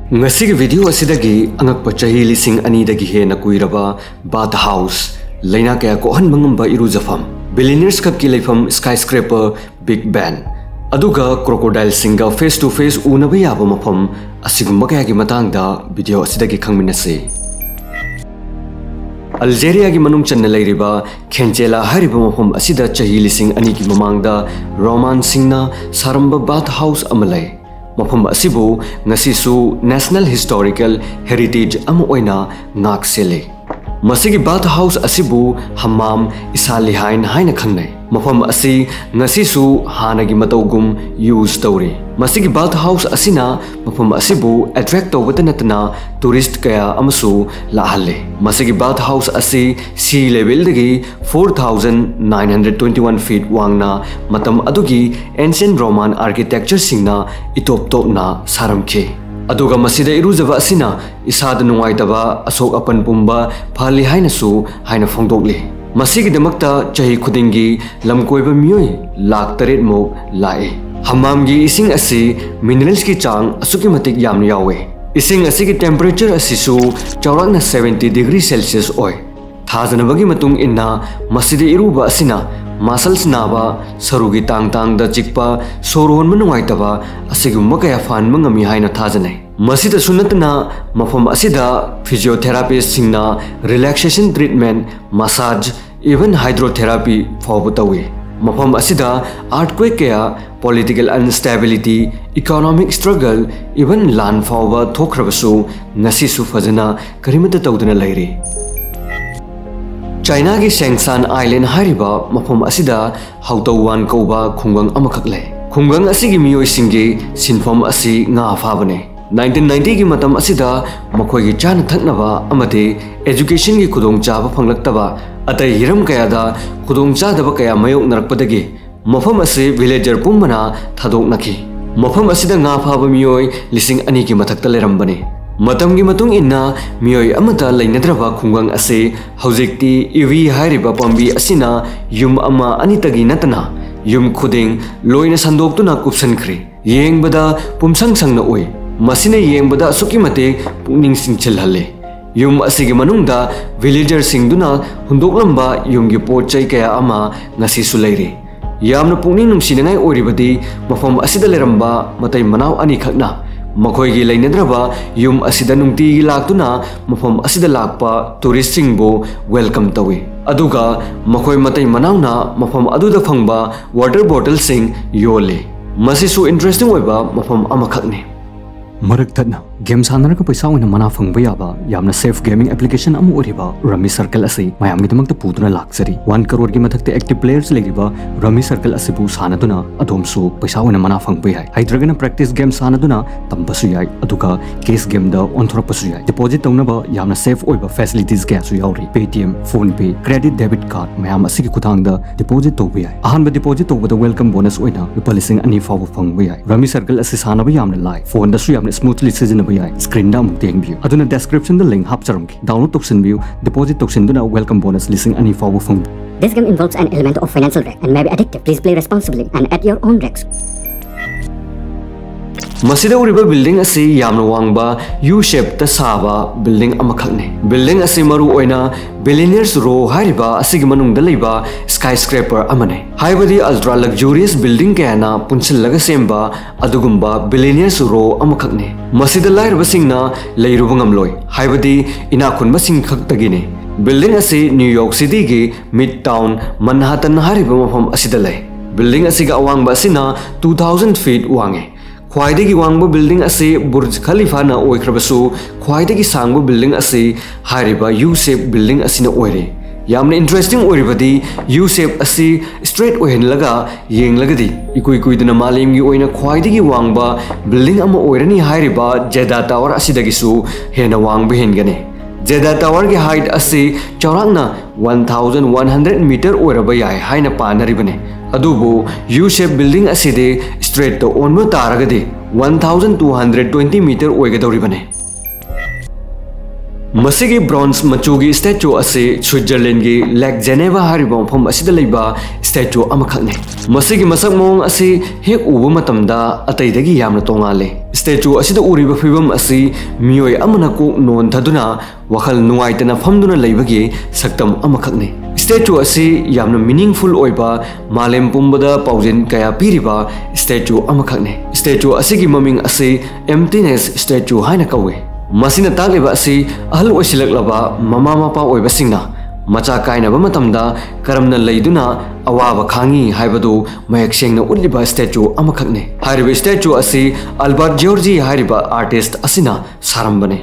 ngasi video asidagi angak pachahi lising ani dagi he na kuiraba bath house leina kaya ko han mangamba irujafam billionaires cup ki leifam skyscraper big ben aduga crocodile singa face to face unaba yaba mafam asigumba kaya gi matangda video asidagi khangminase Algeria ki manung channa leiriba Khenchela hariba mafam asida chahi lising ani ki mamangda Roman Singna saramba bath house amalai mafam asibu ngasisu National Historical Heritage ama oina ngak sele masigi bath house asibu hammam isali haina khangnai mafam asi ngasisu hanagi matawgum use tawri masigi bath house asina mafam asibu attract tawbata natna tourist kaya amasu lahalle masigi bath house asi sea level dagi 4921 feet wangna matam adugi ancient Roman architecture singna itop topna saramkhe aduga masida irujaba asina isada nungaitaba asok apan pumba phali hainasu haina phongdokle masigi damakta chahi khudingi lamkoiba miyoi lakh taret mok lae hammam gi ising asi minerals ki chang asuki matik yamna yawe ising asi ki temperature asisu chawrakna 70 degree celsius oi thajanabagi matung inna masida iruba asina muscles naba sarugi tang da chikpa sorhon manungaitaba asigumba kaya fan mangami haina thajanai masida sunatna mafam asida physiotherapist singna relaxation treatment massage even hydrotherapy fawbutawi mafam asida earthquake kaya political instability economic struggle even land fawba thokrabasu ngasi su fajana karimata tawduna lairi China ki Shenzhen Island hariba mafam asida hautawan kauba khungang amakak lai khungang asigi miyoi singi sinfam asi nga afabane 1990 ki matam asida makhoi gi chana thaknaba amate education gi khudong chaba phanglaktaba atai hiram kaya da khudong chadaba kaya mayok narakpadagi mafam asi villager pummana thadok nakhi mafam asida nga afaba miyoi lising ani ki mathakta lerambane matamgi matung inna miyoi amata lainadraba khungang ase haujikti EV hairiba pambi asina yum ama anitagi natana yum khuding loina sandoktuna kupsankhri yengbada pumsang sangna oi masina yengbada suki mate pungning singchilhalle yum asigi manungda villager singduna hundoklamba yumgi pochai kaya ama ngasi sulaire yamna pungning nungsinangai oribadi mafam asida leramba matai manaw ani khakna Makhoigi lainadraba yum asida nungti laktuna mafam asida lakpa tourist singbo welcome tawi aduga makhoi matai manauna mafam aduda phangba water bottle sing yole masisu interesting oiba mafam amakhakne marak thadna game sanara ka paisa oina mana phangba yaba yamna safe gaming application amu oriba Rummy Circle ase mayam gi damakta puduna laksari 1 crore gi mathakte active players legiba Rummy Circle ase bu sanaduna adomsu paisa oina mana phangba yai haidragana practice game sanaduna tambasu yai aduga case game da onthoropasu yai deposit tawnaba yamna safe oiba facilities ga su yauri Paytm phone pay credit debit card mayam ase gi kuthang da deposit tawba yai ahan ba deposit tawba da welcome bonus oina lupa lising ani faw phangba yai Rummy Circle ase sanaba yamna live phone da su yamna smoothly season screen da muk teng view aduna description the link hapcharamki download toxin view deposit toxin duna welcome bonus listing ani faw phang This game involves an element of financial risk and may be addictive. Please play responsibly and at your own risk. Masida uriba building asi yamna wangba U shape ta saba building amakhakne building asi maru oina billionaires row hariba asigi manungda leiba skyscraper amane haibadi ultra luxurious building kayana punchillaga semba adugumba billionaires row amakhakne masida lairba singna leiruba ngamloi haibadi ina khunba sing khaktagine building asi New York City gi midtown Manhattan hariba mafam asida lai building asiga awangba asina 2000 feet wange Khwaidagi wangba building ase Burj Khalifa na oikrabasu khwaidagi sangba building ase hariba U shape building asina oire yamna interesting oribadi U shape ase straight ohen laga yeng lagadi ikui kuiduna malemgi oina khwaidagi wangba building ama oirani hariba Jeddah Tower asidagi su hena wangba hengane Jeddah Tower ki height ase chawrakna 1100 meter oiraba yai haina panaribane adubu U shape building aside straight to onmo taragadi 1220 meter oigadoribane मसिगी bronze मचुगी statue असे Switzerland की lake Geneva हारिबा मफम असिदा लैबा statue अमखकने मसिगी मसक मोंग असे हेक उबा मतमदा अतैदगी यामना तोंगाले स्टैचू असिदा उरिबा फिबम असी मियोय अमना को नोन थदुना वखल नुवाइतना फमदुना लैबगी सक्तम अमखकने स्टैचू असी यामना मीनिंगफुल ओइबा मालेम पुंबदा पाउजेन कया पीरिबा स्टैचू अमखकने स्टैचू असिगी ममिंग असे एम्प्टीनेस स्टैचू हाइना कौवे मसिना तागलेबा असी अहल ओइसिलकलबा ममा मपा ओइबसिंगना मचा काइनबा मतमदा करमना लैदुना अवाबा खांगी हाइबदु मयक सेंगना उलिबा स्टैचू अमखकने हारिबा स्टैचू असी अल्बर्ट जॉर्जी हारिबा आर्टिस्ट असिना सारंबने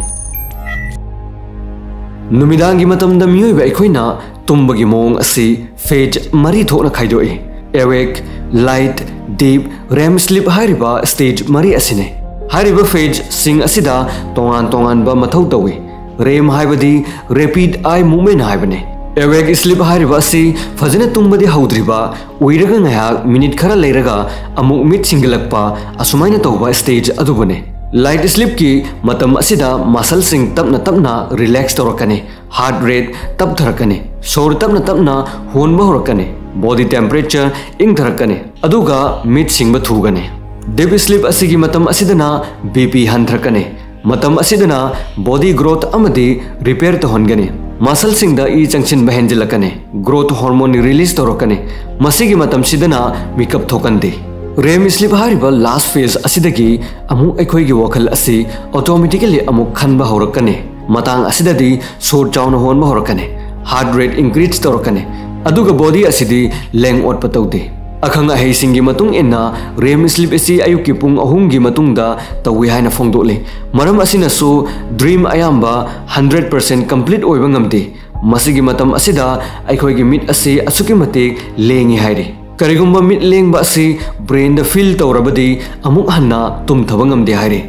नुमिदांगी मतमदा मियोइबा अखोइना तुम्बगी मोंग असी फेज मरी थोना खाइदोए awake light deep REM sleep हारिबा स्टेज मरी असिने हारिबा फेज सिंग असिदा तोंगान तोंगानबा मथौ तौवे रेम हाइबदी रैपिड आई मूवमेंट हाइबने एवेक स्लीप हारिबा असि फजना तुंबदी हौद्रिबा उइरगा ngayak मिनिट खरा लेरगा अमुक मिट सिंगलकपा असुमाइना तौबा स्टेज अदुबने लाइट स्लीप की मतम असिदा मसल सिंग तपना तपना रिलैक्स तौरकने हार्ट रेट तप थरकने सोर तपना तपना होनबा होरकने बॉडी टेम्परेचर इंग थरकने अदुगा मिट सिंगबा थुगने डीप स्लीप असिगी मतम असिदना बीपी हंथरकने मतम असिदना बॉडी ग्रोथ अमदी रिपेयर तोहनगने मसल सिंगदा ई चंगचिन बहेंजलकने ग्रोथ हार्मोन रिलीज तौरकने मसिगी मतम सिदना मेकअप थोकंदे रेम स्लीप हारिबा लास्ट फेज असिदगी अमु अखोइगी वखल असि ऑटोमेटिकली अमु खनबा होरकने मतांग असिददी सोर चाउन होनबा होरकने हार्ट रेट इंक्रीज तौरकने अदुगा बॉडी असिदी लेंग ओट पतौदे अखंग अहेसिंगी मतुंग इन्ना रेम स्लीप असी अयुकी पुंग अहुंगी मतुंगदा तौवे हाइना फोंगदोले मरम असिनसु ड्रीम अयाम्बा 100% कंप्लीट ओइबा ngamde मसिगी मतम असिदा अखोइगी मिट असी असुकी मतेक लेंगी हाइरे करिगुम्बा मिट लेंगबा असी ब्रेन द फील तौरबदी अमुक हन्ना तुमथबा ngamde हाइरे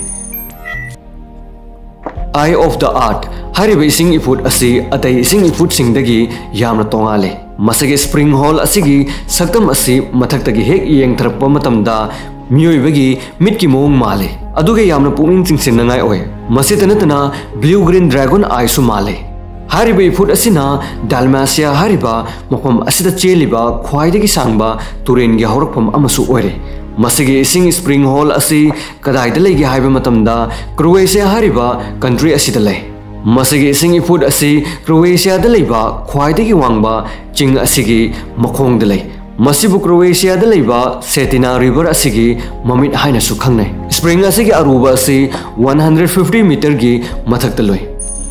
आई ऑफ द आर्ट हारिबा इसिंग इफुट असी अतै इसिंग इफुट सिंगदगी यामना तोंगाले मसगे स्प्रिंग हॉल असिगी सक्तम असी मथक्तगी हेक येंगथरपा मतमदा मियोइबगी मिटकी मोंग माले अदुगे यामना पुनिंग चिंगसिननाय ओय मसितनतना ब्लू ग्रीन ड्रैगन आइसु माले हारिबा इफुट असिना डालमासिया हारिबा मफम असिदा चेलिबा ख्वाइदगी सांगबा तुरेनगी हौरकफम अमसु ओइरे मसिगे इसिंग स्प्रिंग हॉल असी कदाइदा लेगे हाइबा मतमदा क्रोएशिया हारिबा कंट्री असिदा लै मसिगे इसिंग इफुट असी क्रोएशिया दा लैबा ख्वाइदगी वांगबा चिंग असिगी मखोंग दा लै मसिबु क्रोएशिया दा लैबा सेटिना रिवर असिगी ममिट हाइनासु खंगनै स्प्रिंग असिगी अरुबा असी 150 मीटर की मथक्ता लोय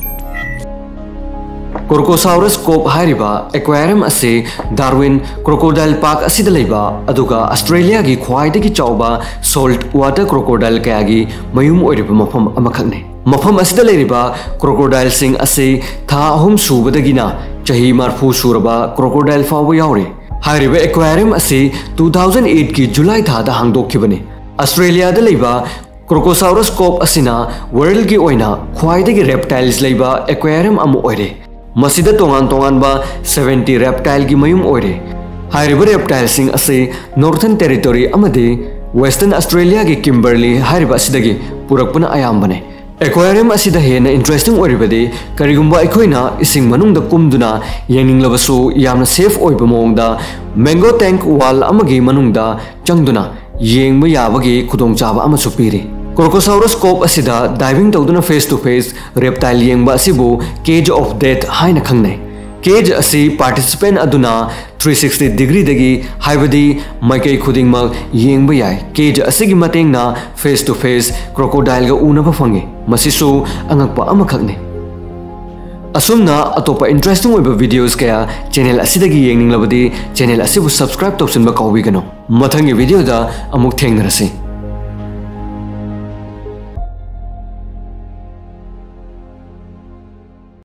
क्रोकोसाउरस कोप हारिबा एक्वेरियम असे डार्विन क्रोकोडाइल पार्क असिदा लैबा अदुगा ऑस्ट्रेलिया की ख्वाइदगी चौबा सोल्ट वाटर क्रोकोडाइल कयागी मयुम ओइरिबा मफम अमखकने मफम असिदा लेरिबा क्रोकोडाइल सिंग असे था अहुम सुबदगिना चही मारफू सुरबा क्रोकोडाइल फावबा यावरे हारिबा एक्वेरियम असे 2008 की जुलाई थादा हांगदोखिबने ऑस्ट्रेलिया दा लैबा क्रोकोसाउरस कोप असिना वर्ल्ड की ओइना ख्वाइदगी रेप्टाइल्स लैबा एक्वेरियम अमु ओइरे मसिदा तोंगान तोंगानबा 70 रेप्टाइल की मयुम ओइरे हारिबा रेप्टाइल सिंग असे नॉर्थर्न टेरिटोरी अमदे वेस्टर्न ऑस्ट्रेलिया की किम्बरली हारिबा असिदगी पुरकपना अयाम्बने एक्वेरियम असिदा हेना इंटरेस्टिंग ओइरिबदे करिगुम्बा अखोइना इसिंग मनुंगदा कुमदुना येंगनिंगलबसु यामना सेफ ओइबा मोंगदा मैंगो टैंक वाल अमगी मनुंगदा चंगदुना येंगबा याबगी खुदोंचाबा अमसु पीरि क्रोकोसाउरस कोप असिदा डाइविंग तौदुना face to face reptile येंगबा असिबु cage of death हाइना खंगनै केज असी पार्टिसिपेंट अदुना 360 डिग्री दगी हाइबदी माइकई खुदिंगमक येंगबा याय केज असिगी मतेंगना फेस टू फेस क्रोकोडाइल गा उनबा फंगे मसिसु अंगकपा अमखकने असुमना अतोपा इंटरेस्टिंग ओइबा वीडियोस कया चैनल असिदगी येंगनिंगलबदी चैनल असिबु सब्सक्राइब तौसनबा कौबिगनो मथंगी वीडियो दा अमुक थेंगनरसे।